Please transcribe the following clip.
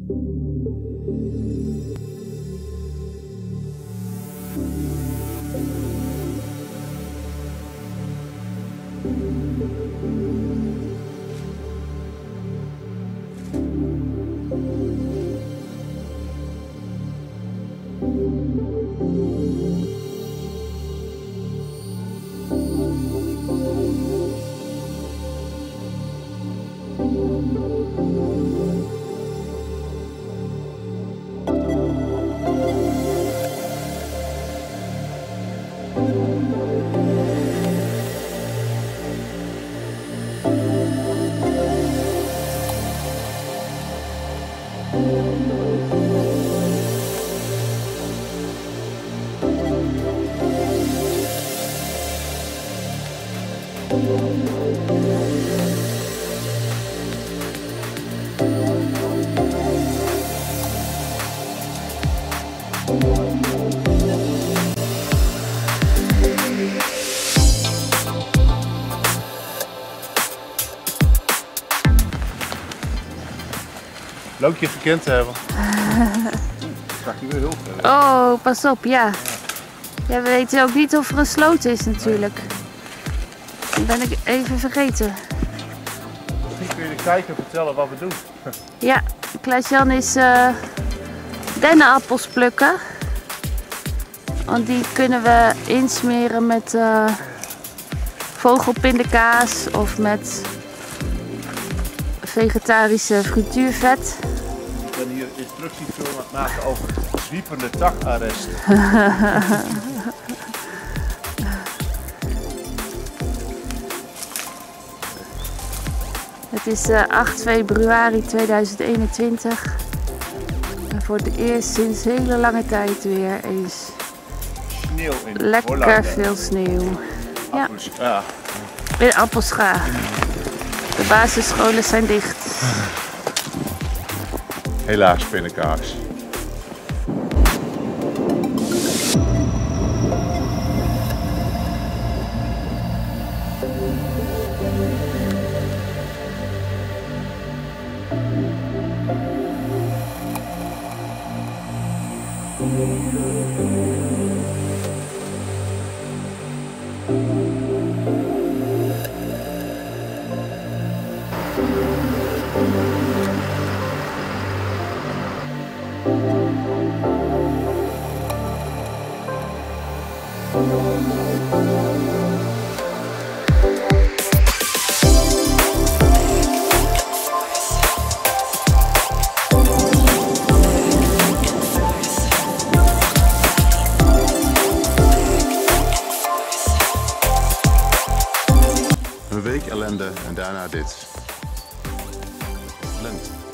Leuk je gekend te hebben. Zag je weer heel veel. Oh, pas op, ja. Ja, we weten ook niet of er een sloot is natuurlijk. Dat ben ik even vergeten. Misschien kun je de kijker vertellen wat we doen. Ja, Klaas-Jan is dennenappels plukken. Want die kunnen we insmeren met vogelpindakaas of met vegetarische frituurvet. Ik ben hier instructiefilm aan het maken over zwiepende takarrest. Het is 8 februari 2021. En voor het eerst sinds hele lange tijd weer eens Sneeuw in lekker Hollande. veel sneeuw. Ja, Ja. in Appelscha. De basisscholen zijn dicht. Helaas pindakaas. Een week ellende en daarna dit. Lente.